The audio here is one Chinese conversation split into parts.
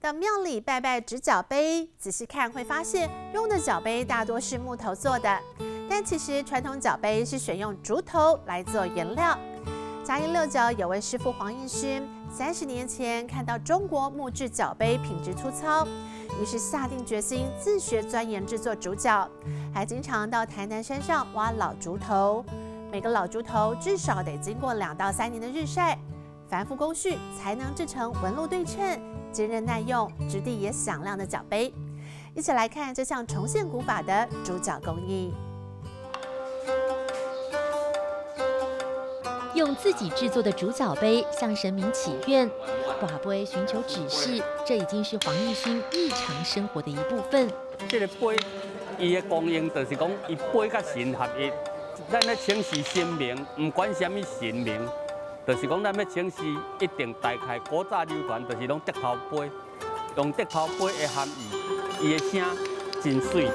到庙里拜拜纸角杯，仔细看会发现用的角杯大多是木头做的，但其实传统角杯是选用竹头来做原料。嘉义六角有位师傅黄义勋，30年前看到中国木质角杯品质粗糙，于是下定决心自学钻研制作竹角，还经常到台南山上挖老竹头。每个老竹头至少得经过2到3年的日晒，繁复工序才能制成纹路对称、坚韧耐用、质地也响亮的角杯。一起来看这项重现古法的竹角工艺。 用自己制作的竹角杯向神明祈愿，跋杯寻求指示，这已经是黄义勋日常生活的一部分。 这个杯，伊的功用就是讲，伊杯甲神合一。咱咧请示神明，唔管什么神明，就是讲咱要请示，一定大开古早流传，就是拢竹头杯，用竹头杯的含义，伊的声真水。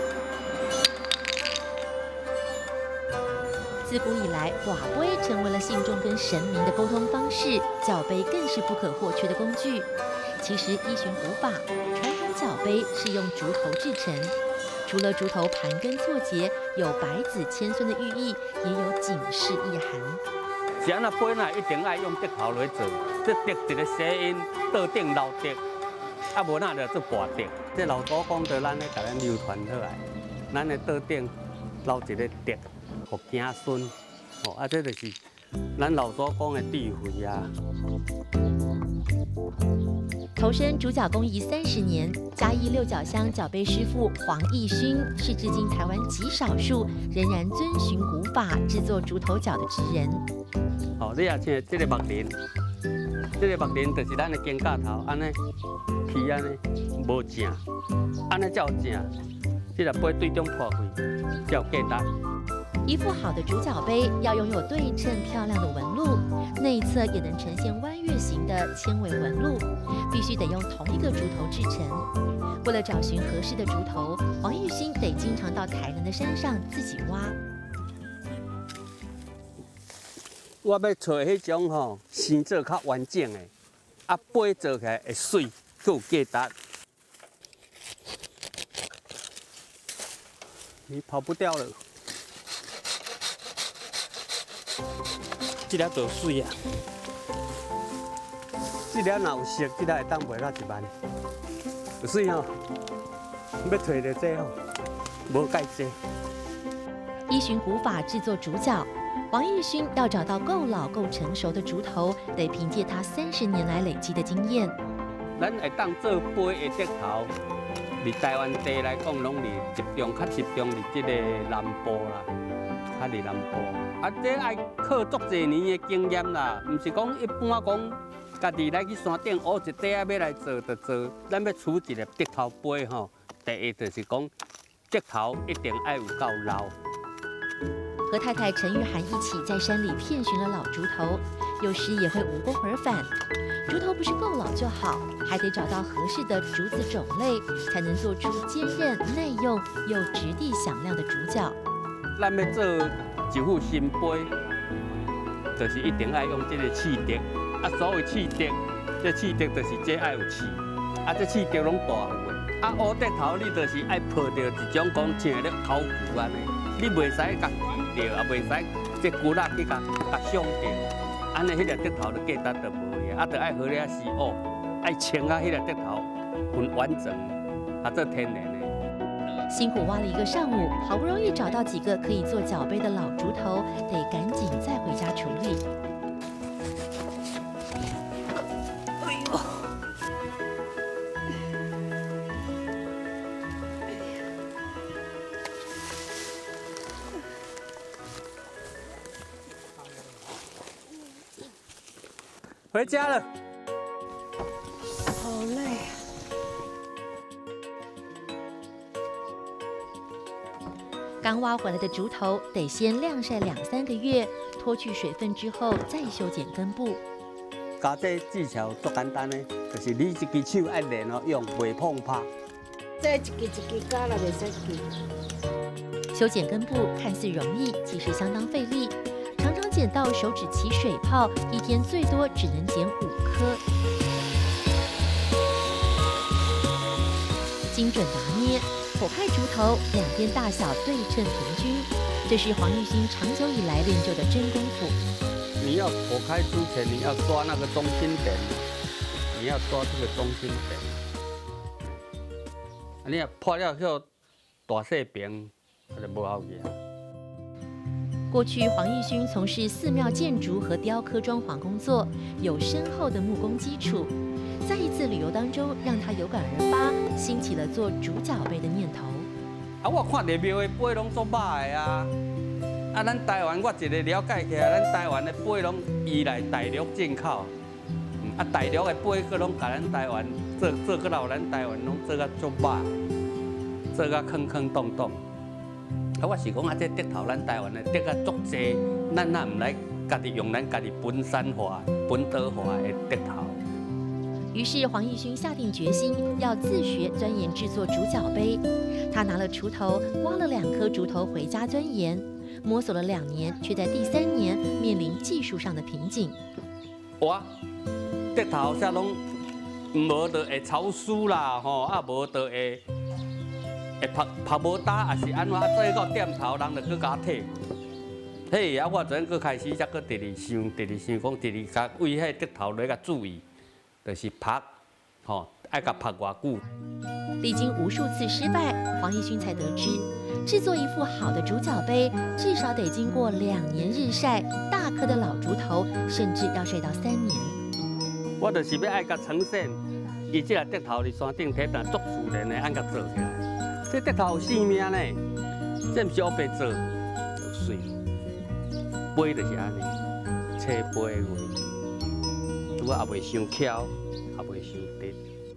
自古以来，跋杯成为了信众跟神明的沟通方式，角杯更是不可或缺的工具。其实依循古法，传统角杯是用竹头制成，除了竹头盘根错节，有百子千孙的寓意，也有警示意涵。 是安那杯呐，一定爱用竹头来做，这竹一个谐音，桌顶留竹，啊无那就做跋竹。这老祖讲着咱咧甲咱流传下来，咱的桌顶留一个竹。互子孙，哦，这就是咱老祖讲的智慧啊。 投身竹角工艺30年，嘉义六角乡角杯师傅黄义勋是至今台湾极少数仍然遵循古法制作竹头角的职人。 哦，你也像这个木林，这个木林就是咱的肩胛头，安尼皮安尼无正，安尼才有正。这个杯对中破开，才有价值。 一副好的竹角杯要拥有对称漂亮的纹路，内侧也能呈现弯月形的纤维纹路，必须得用同一个竹头制成。为了找寻合适的竹头，黄义勋得经常到台南的山上自己挖。 我要找迄种吼生做较完整的，啊杯做起来会水，佫有价值。你跑不掉了。这粒做水啊！这粒若有色，这粒会当卖到1万。有水吼，要找到这吼，无介济。 依循古法制作竹角，黄义勋要找到够老够成熟的竹头，得凭借他30年来累积的经验。 咱会当做杯的竹头，伫台湾地来讲，拢较集中伫这个南部啦，较伫南部。啊，这爱靠足侪年的经验啦，毋是讲一般讲家己来去山顶学一块啊，要来做就做。咱要取一个竹头杯吼，第一就是讲竹头一定爱有够老。 和太太陈玉涵一起在山里遍寻了老竹头，有时也会无功而返。竹头不是够老就好，还得找到合适的竹子种类，才能做出坚韧耐用又质地响亮的竹角。 咱要做一副新杯，就是一定爱用这个刺竹。啊，所谓刺竹，这刺竹就是这爱有刺，啊，这刺竹拢大副的。啊，乌竹头你就是爱抱着一种讲像咧考古安尼，你袂使甲锯着，也袂使这骨仔去甲伤着，安尼迄个竹头的价值就无去，啊，就爱好咧施学，爱清啊，迄个竹头很完整，啊，这天然的。 辛苦挖了1个上午，好不容易找到几个可以做角杯的老竹头，得赶紧再回家处理。 哎呦！回家了， 好累啊！ 刚挖回来的竹头得先晾晒2、3个月，脱去水分之后再修剪根部。 加这技巧足简单的，就是你一只手爱练哦，用袂碰拍。 这一支加了袂使记。 修剪根部看似容易，其实相当费力，常常剪到手指起水泡，一天最多只能剪5颗。 精准拿捏，剖开竹头，两边大小对称平均，这是黄玉兴长久以来练就的真功夫。 你要剖开之前，你要抓那个中心点，你要抓这个中心点。你若破了后大细边，它就不好去。 过去黄玉勋从事寺庙建筑和雕刻装潢工作，有深厚的木工基础。在一次旅游当中，让他有感而发，兴起了做竹脚杯的念头。 我看着庙的杯拢做歹的啊！咱台湾我一个了解起来，咱台湾的杯拢依赖大陆进口，大陆的杯佫拢甲咱台湾做佫老咱台湾拢做甲足歹，做甲坑坑洞洞。我是讲这竹头咱台湾的竹啊足济，咱唔来家己用咱家己本山化、本岛化的竹头。 于是黄义勋下定决心要自学钻研制作竹脚杯。他拿了锄头，挖了2颗竹头回家钻研，摸索了2年，却在第3年面临技术上的瓶颈。 我竹头啥拢无就会潮湿啦，吼，无就会拍无打，也是安怎做到点头，人就搁甲我退。嘿，我昨搁开始才搁直直想讲，直直甲为迄竹头咧甲注意，就是拍，吼，爱甲拍偌久。 历经无数次失败，黄义勋才得知，制作一副好的竹脚杯，至少得经过2年日晒，大颗的老竹头，甚至要晒到3年。 我就是要爱甲呈现，伊这个竹头伫山顶摕，但足自然的按甲做起来。这竹头有生命呢，这毋是黑白做，就水。杯就是安尼，切杯的位，拄啊也袂伤翘，也袂伤直。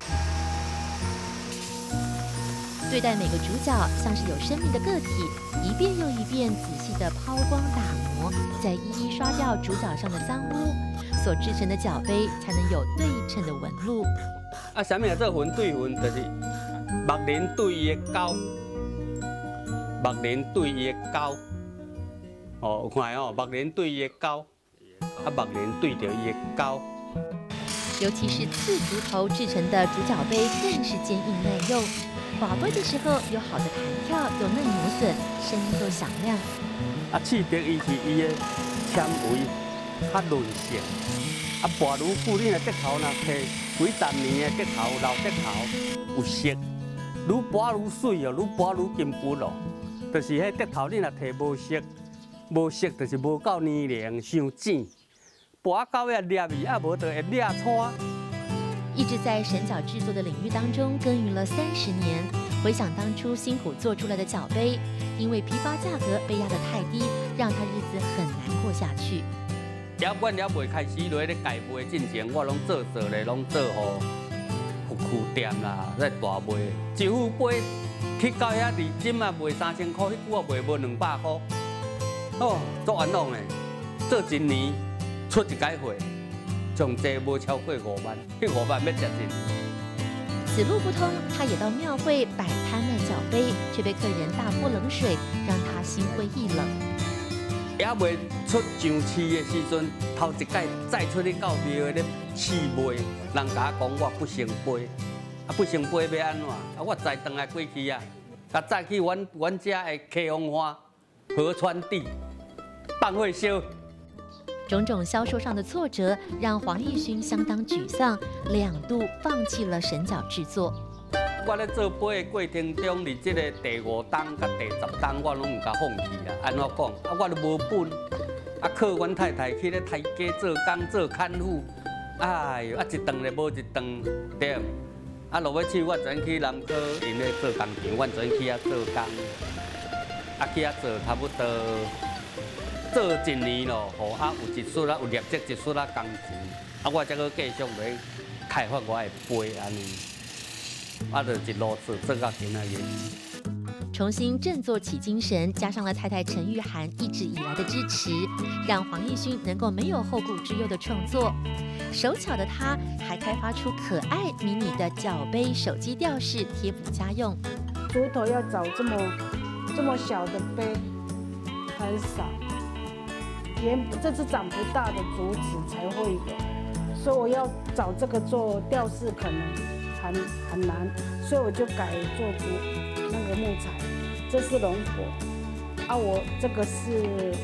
对待每个竹脚，像是有生命的个体，一遍又一遍仔细地抛光打磨，再一一刷掉竹脚上的脏污，所制成的脚杯才能有对称的纹路。 什么叫做纹对纹？就是目连对伊的沟，目连对伊的沟。哦，有看哦，目连对伊的沟，目连对着伊的沟。 尤其是刺竹头制成的竹脚杯，更是坚硬耐用。划杯的时候有好的弹跳，有嫩磨损，声音都响亮。 刺竹伊是伊的纤维较润色，拔愈久，你若竹头若摕几10年的竹头老竹头有色，愈拔愈水哦，愈拔愈金骨咯。就是迄竹头你若摕无色就是无够黏连，伤剪，拔到遐裂去，无就会裂穿。 一直在绳脚制作的领域当中耕耘了30年，回想当初辛苦做出来的脚杯，因为批发价格被压得太低，让他日子很难过下去。 阮还未开始落咧改杯进前，我拢做咧，拢做互服务店啦，在大卖。一副杯去到遐二斤啊，卖3000块，迄句我卖无200块。哦，足冤枉嘞！做1年出1改货。总计无超过5万，迄5万要食尽。 此路不通，他也到庙会摆摊卖脚杯，却被客人大泼冷水，让他心灰意冷。 也未出上市的时阵，头一届再出去到庙咧试卖，人甲我讲我不成杯，不成杯要安怎？我再转来过去啊，甲再去阮家的客风花、河川地办会烧。 种种销售上的挫折，让黄义勋相当沮丧，2度放弃了绳脚制作。 我咧做杯的过程中，伫这个第5档甲第10档，我拢唔敢放弃啦。安怎讲？我都无本，靠阮太太去咧抬价做工做看护，哎哟，一顿咧无一顿对。落尾去，我昨去南科因咧做工厂，我昨去遐做工，去遐做差不多。做1年咯，吼有一撮有业绩，一撮工钱，我才去继续来开发我的杯安尼，就一路做到今仔日。 重新振作起精神，加上了太太陈玉涵一直以来的支持，让黄义勋能够没有后顾之忧的创作。手巧的他，还开发出可爱迷你的脚杯手机吊饰贴补家用。 竹头要找这么小的杯很少。连这只长不大的竹子才会有，所以我要找这个做吊饰可能很难，所以我就改做那个木材。这是龙果，啊，我这个是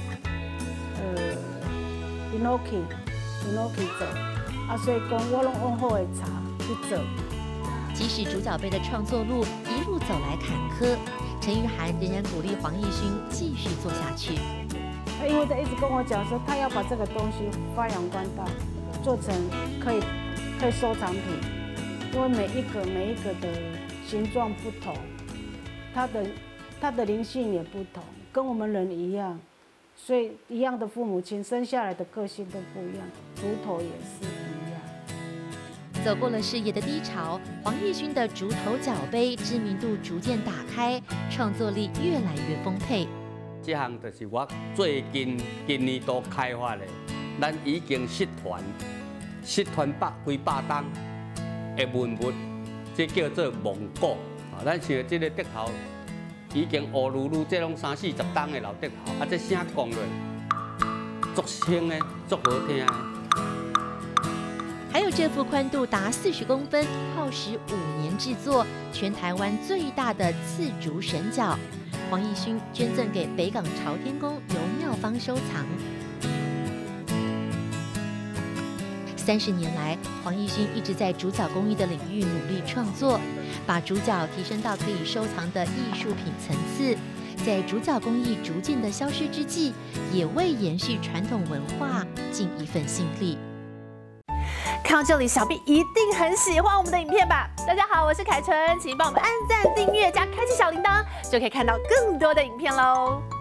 inoki 做，啊，所以讲我拢用好的茶去做。 即使主角杯的创作路一路走来坎坷，陈玉涵仍然鼓励黄义勋继续做下去。 因为他一直跟我讲说，他要把这个东西发扬光大，做成可以收藏品。因为每一个的形状不同，它的灵性也不同，跟我们人一样，所以一样的父母亲生下来的个性都不一样，竹头也是一样。 走过了事业的低潮，黄义勋的竹头脚杯知名度逐渐打开，创作力越来越丰沛。 这项就是我最近今年度开发的，咱已经失传几百担的文物，这叫做蒙古。咱像这个竹头已经乌噜噜，这拢30-40担的老竹头，啊，这声讲落，足轻的，足好听的。 还有这副宽度达40公分、耗时5年制作、全台湾最大的刺竹神角，黄义勋捐赠给北港朝天宫游妙方收藏。30年来，黄义勋一直在竹角工艺的领域努力创作，把竹角提升到可以收藏的艺术品层次。在竹角工艺逐渐的消失之际，也为延续传统文化尽一份心力。 看到这里，小 B 一定很喜欢我们的影片吧？大家好，我是凯纯，请帮我们按赞、订阅加开启小铃铛，就可以看到更多的影片喽。